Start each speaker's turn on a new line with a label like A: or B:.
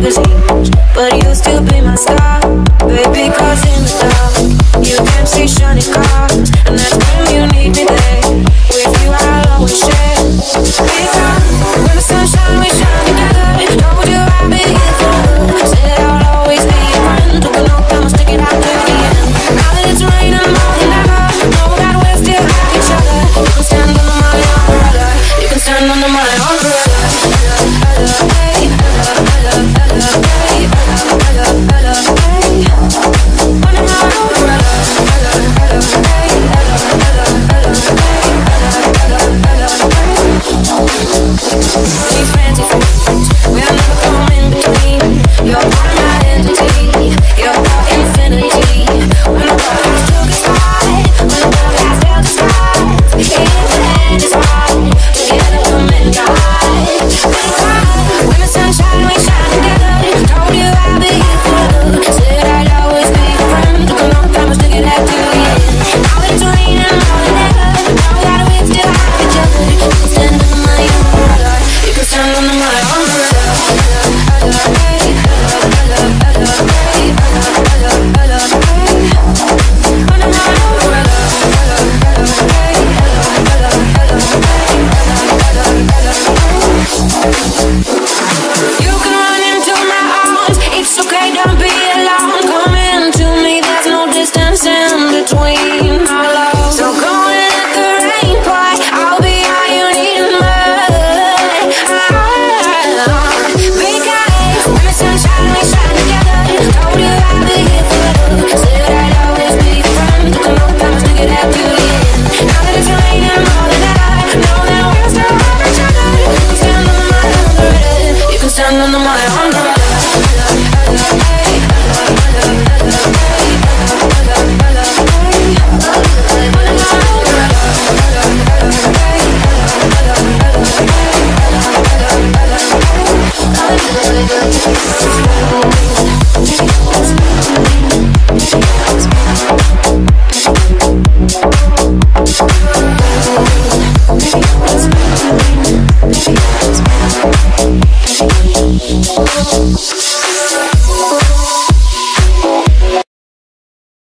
A: magazines, but you'll still be my star, baby. 'Cause in the dark, you can see shiny cars, and that's when you need me there. With you, I'll always share. Because when the sun shines, we shine together. Told you I'll be here for you. Said I'll always be your friend. Took a long time, I'll stick it out to the end. Now that it's raining more than ever, know that we'll still have each other. You can stand under my umbrella. You can stand under my umbrella. These fancy friends, we'll never come in between. You're part of my identity, you're our infinity. When the world has took its side, when the world has dealt its cards, in the end it's hard, together we'll make it high. When the sun shines, we shine together. Told you I'll be here for you. Said I'd always be your friend. Took a long time, but stick it out to the end. Now that it's raining more than ever, know that we still have each other. You can stand under my umbrella. You can stand under my umbrella. You can run into my arms. It's okay, don't be alone. Come into me, there's no distance in between our love. So go and let the rain pour. I'll be all you need and more. Because when the sun shines, we shine together. Told you I'll be here for you. Said I'd always be your friend. Took a long time, but stick it out to the end. Now that it's raining more than ever, know that we'll still have each other. You can stand under my umbrella. You can stand under my umbrella. We'll be right back.